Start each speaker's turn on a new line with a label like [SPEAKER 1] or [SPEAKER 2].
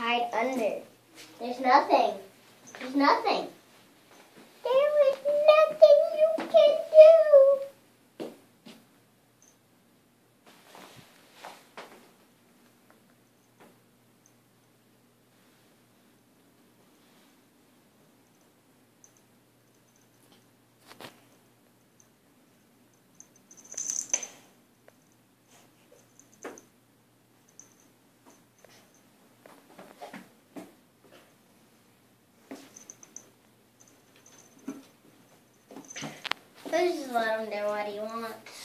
[SPEAKER 1] hide under. There's nothing. There's nothing. There is nothing you can do. Let's just let him do what he wants.